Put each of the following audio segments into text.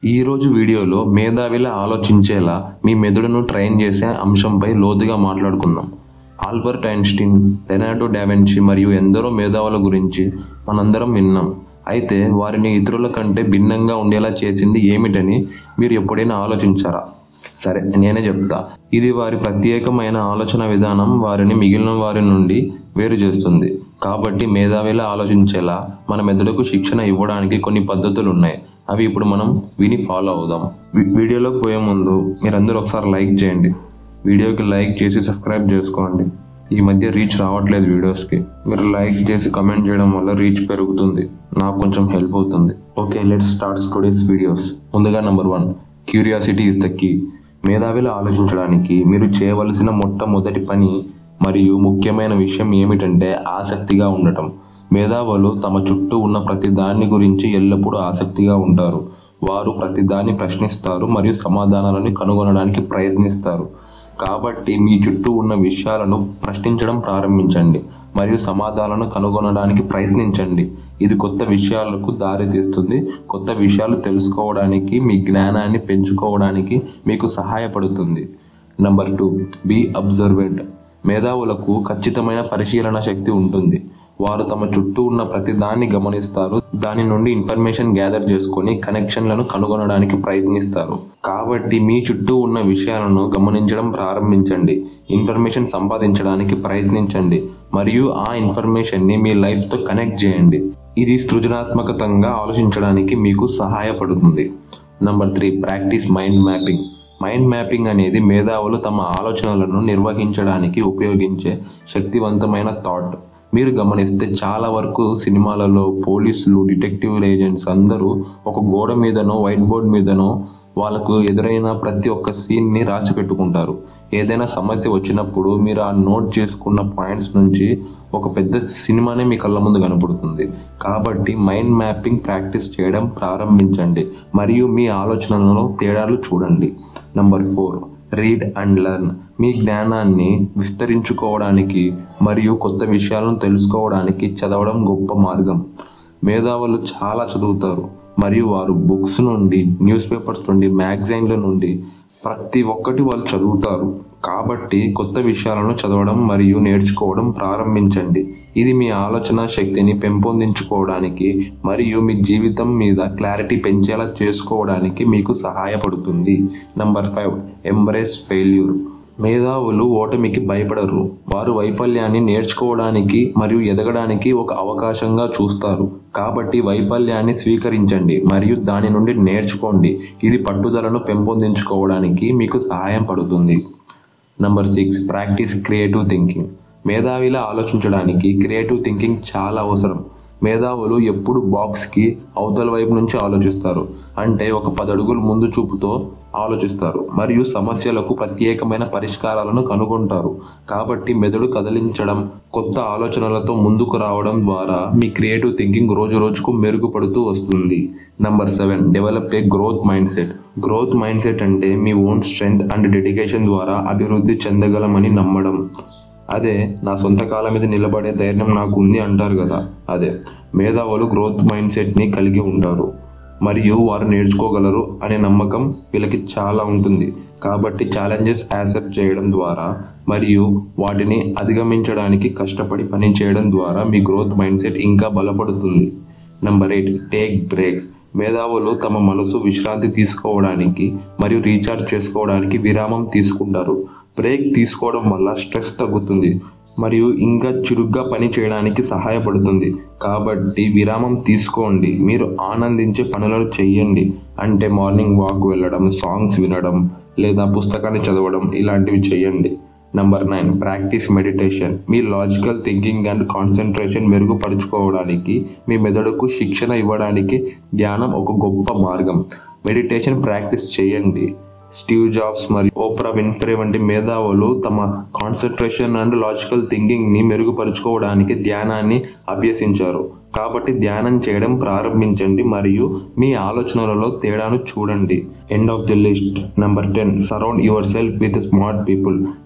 ఈ రోజు వీడియోలో మేధావిలా ఆలోచించేలా మీ మెదడును ట్రైన్ చేసే అంశంపై లోతుగా మాట్లాడుకుందాం. ఆల్బర్ట్ ఐన్స్టీన్, లెనార్డో డావిన్సీ మరియు ఎందరో మేధావుల గురించి మనందరం విన్నాం. అయితే వారిని ఇతరుల కంటే భిన్నంగా ఉండేలా చేసింది ఏమిటని మీరు ఎప్పుడైనా ఆలోచించారా? సరే, నేనే చెప్తా. ఇది వారి ప్రత్యేకమైన ఆలోచన విధానం వారిని మిగిలిన వారి నుండి వేరు చేస్తుంది. కాబట్టి మేధావిలా ఆలోచించేలా మన మెదడుకు శిక్షణ ఇవ్వడానికి కొన్ని పద్ధతులు ఉన్నాయి. అవి ఇప్పుడు మనం విని ఫాలో అవుదాం. వీడియోలోకి పోయే ముందు మీరందరూ ఒకసారి లైక్ చేయండి. వీడియోకి లైక్ చేసి సబ్స్క్రైబ్ చేసుకోండి. ఈ మధ్య రీచ్ రావట్లేదు వీడియోస్కి. మీరు లైక్ చేసి కమెంట్ చేయడం వల్ల రీచ్ పెరుగుతుంది, నాకు కొంచెం హెల్ప్ అవుతుంది. Okay, let's start today's videos. ముందుగా number 1, curiosity is the key. మేధావిలా ఆలోచించడానికి మీరు చేయవలసిన మొట్టమొదటి పని మరియు ముఖ్యమైన విషయం ఏమిటంటే ఆసక్తిగా ఉండటం. మేధావులు తమ చుట్టూ ఉన్న ప్రతి దాని గురించి ఎల్లప్పుడూ ఆసక్తిగా ఉంటారు. వారు ప్రతిదాన్ని ప్రశ్నిస్తారు మరియు సమాధానాలను కనుగొనడానికి ప్రయత్నిస్తారు. కాబట్టి మీ చుట్టూ ఉన్న విషయాలను ప్రశ్నించడం ప్రారంభించండి మరియు సమాధానాలను కనుగొనడానికి ప్రయత్నించండి. ఇది కొత్త విషయాలకు దారి తీస్తుంది. కొత్త విషయాలు తెలుసుకోవడానికి, మీ జ్ఞానాన్ని పెంచుకోవడానికి మీకు సహాయపడుతుంది. Number 2, be observant. మేధావులకు ఖచ్చితమైన పరిశీలన శక్తి ఉంటుంది. వారు తమ చుట్టూ ఉన్న ప్రతి దాన్ని గమనిస్తారు, దాని నుండి ఇన్ఫర్మేషన్ గ్యాదర్ చేసుకొని కనెక్షన్లను కనుగొనడానికి ప్రయత్నిస్తారు. కాబట్టి మీ చుట్టూ ఉన్న విషయాలను గమనించడం ప్రారంభించండి, ఇన్ఫర్మేషన్ సంపాదించడానికి ప్రయత్నించండి మరియు ఆ ఇన్ఫర్మేషన్ని మీ లైఫ్తో కనెక్ట్ చేయండి. ఇది సృజనాత్మకంగా ఆలోచించడానికి మీకు సహాయపడుతుంది. Number 3, practice mind mapping. Mind mapping అనేది మేధావులు తమ ఆలోచనలను నిర్వహించడానికి ఉపయోగించే శక్తివంతమైన థాట్. మీరు గమనిస్తే చాలా వరకు సినిమాలలో పోలీసులు, డిటెక్టివ్ ఏజెంట్స్ అందరూ ఒక గోడ మీదనో వైట్ బోర్డ్ మీదనో వాళ్ళకు ఎదురైన ప్రతి ఒక్క సీన్ని రాసి పెట్టుకుంటారు. ఏదైనా సమస్య వచ్చినప్పుడు మీరు ఆ నోట్ చేసుకున్న పాయింట్స్ నుంచి ఒక పెద్ద సినిమానే మీ కళ్ళ ముందు కనపడుతుంది. కాబట్టి మైండ్ మ్యాపింగ్ ప్రాక్టీస్ చేయడం ప్రారంభించండి మరియు మీ ఆలోచనలలో తేడాలు చూడండి. Number 4, read and learn. మీ జ్ఞానాన్ని విస్తరించుకోవడానికి మరియు కొత్త విషయాలను తెలుసుకోవడానికి చదవడం గొప్ప మార్గం. మేధావులు చాలా చదువుతారు మరియు వారు బుక్స్ నుండి, న్యూస్ పేపర్స్ నుండి, మ్యాగజైన్ల నుండి ప్రతి ఒక్కటి వాళ్ళు చదువుతారు. కాబట్టి కొత్త విషయాలను చదవడం మరియు నేర్చుకోవడం ప్రారంభించండి. ఇది మీ ఆలోచన శక్తిని పెంపొందించుకోవడానికి మరియు మీ జీవితం మీద క్లారిటీ పెంచేలా చేసుకోవడానికి మీకు సహాయపడుతుంది. Number 5, embrace failure. మేధావులు ఓటమికి భయపడరు. వారు వైఫల్యాన్ని నేర్చుకోవడానికి మరియు ఎదగడానికి ఒక అవకాశంగా చూస్తారు. కాబట్టి వైఫల్యాన్ని స్వీకరించండి మరియు దాని నుండి నేర్చుకోండి. ఇది పట్టుదలను పెంపొందించుకోవడానికి మీకు సహాయం పడుతుంది. Number 6, practice creative thinking. మేధావిలా ఆలోచించడానికి క్రియేటివ్ థింకింగ్ చాలా అవసరం. మేధావులు ఎప్పుడు బాక్స్కి అవతల వైపు నుంచి ఆలోచిస్తారు, అంటే ఒక 10 అడుగులు ముందు చూపుతో ఆలోచిస్తారు మరియు సమస్యలకు ప్రత్యేకమైన పరిష్కారాలను కనుగొంటారు. కాబట్టి మెదడు కదిలించడం, కొత్త ఆలోచనలతో ముందుకు రావడం ద్వారా మీ క్రియేటివ్ థింకింగ్ రోజు రోజుకు మెరుగుపడుతూ వస్తుంది. Number 7, develop a growth mindset. Growth mindset అంటే మీ ఓన్ స్ట్రెంగ్త్ అండ్ డెడికేషన్ ద్వారా అభివృద్ధి చెందగలమని నమ్మడం. అదే నా సొంత కాళ్ళ మీద నిలబడే ధైర్యం నాకు ఉంది అంటారు కదా, అదే. మేధావులు గ్రోత్ మైండ్ సెట్ని కలిగి ఉంటారు మరియు వారు నేర్చుకోగలరు అనే నమ్మకం వీళ్ళకి చాలా ఉంటుంది. కాబట్టి ఛాలెంజెస్ యాక్సెప్ట్ చేయడం ద్వారా మరియు వాటిని అధిగమించడానికి కష్టపడి పని చేయడం ద్వారా మీ గ్రోత్ మైండ్ సెట్ ఇంకా బలపడుతుంది. Number 8, take breaks. మేధావులు తమ మనసు విశ్రాంతి తీసుకోవడానికి మరియు రీఛార్జ్ చేసుకోవడానికి విరామం తీసుకుంటారు. బ్రేక్ తీసుకోవడం వల్ల స్ట్రెస్ తగ్గుతుంది మరియు ఇంకా చురుగ్గా పని చేయడానికి సహాయపడుతుంది. కాబట్టి విరామం తీసుకోండి, మీరు ఆనందించే పనులను చెయ్యండి. అంటే మార్నింగ్ వాక్ వెళ్ళడం, సాంగ్స్ వినడం లేదా పుస్తకాన్ని చదవడం, ఇలాంటివి చెయ్యండి. Number 9, practice meditation. మీ లాజికల్ థింకింగ్ అండ్ కాన్సన్ట్రేషన్ మెరుగుపరుచుకోవడానికి మీ మెదడుకు శిక్షణ ఇవ్వడానికి ధ్యానం ఒక గొప్ప మార్గం. మెడిటేషన్ ప్రాక్టీస్ చేయండి. స్టీవ్ జాబ్స్ మరియు ఓప్రా విన్ఫ్రే వంటి మేధావులు తమ కాన్సన్ట్రేషన్ అండ్ లాజికల్ థింకింగ్ని మెరుగుపరుచుకోవడానికి ధ్యానాన్ని అభ్యసించారు. కాబట్టి ధ్యానం చేయడం ప్రారంభించండి మరియు మీ ఆలోచనలలో తేడాను చూడండి. End of the list. Number 10, surround yourself with smart people.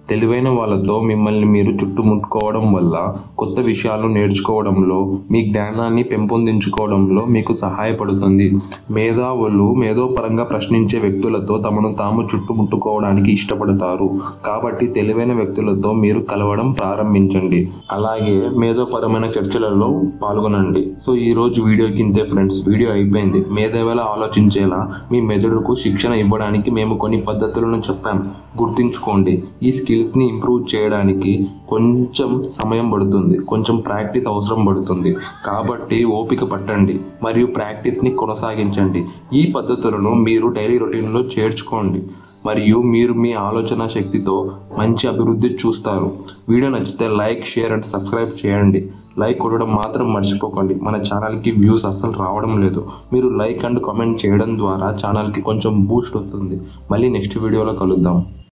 తెలివైన వాళ్ళతో మిమ్మల్ని మీరు చుట్టుముట్టుకోవడం వల్ల కొత్త విషయాలు నేర్చుకోవడంలో, మీ జ్ఞానాన్ని పెంపొందించుకోవడంలో మీకు సహాయపడుతుంది. మేధావులు మేధోపరంగా ప్రశ్నించే వ్యక్తులతో తమను తాము చుట్టుముట్టుకోవడానికి ఇష్టపడతారు. కాబట్టి తెలివైన వ్యక్తులతో మీరు కలవడం ప్రారంభించండి. అలాగే మేధోపరమైన చర్చలలో పాల్గొనండి. సో ఈ రోజు వీడియోకి ఇంతే ఫ్రెండ్స్. వీడియో అయిపోయింది. మేధావిలా ఆలోచించేలా మీ మెదడుకు శిక్షణ ఇవ్వడానికి మేము కొన్ని పద్ధతులను చెప్పాం. గుర్తుంచుకోండి, ఈ స్కిల్స్ని ఇంప్రూవ్ చేయడానికి కొంచెం సమయం పడుతుంది, కొంచెం ప్రాక్టీస్ అవసరం పడుతుంది. కాబట్టి ఓపిక పట్టండి మరియు ప్రాక్టీస్ని కొనసాగించండి. ఈ పద్ధతులను మీరు డైలీ రొటీన్లో చేర్చుకోండి మరియు మీరు మీ ఆలోచన శక్తితో మంచి అభివృద్ధి చూస్తారు. వీడియో నచ్చితే లైక్, షేర్ అండ్ సబ్స్క్రైబ్ చేయండి. లైక్ కొట్టడం మాత్రం మర్చిపోకండి. మన ఛానల్కి వ్యూస్ అస్సలు రావడం లేదు. మీరు లైక్ అండ్ కామెంట్ చేయడం ద్వారా ఛానల్కి కొంచెం బూస్ట్ వస్తుంది. మళ్ళీ నెక్స్ట్ వీడియోలో కలుద్దాం.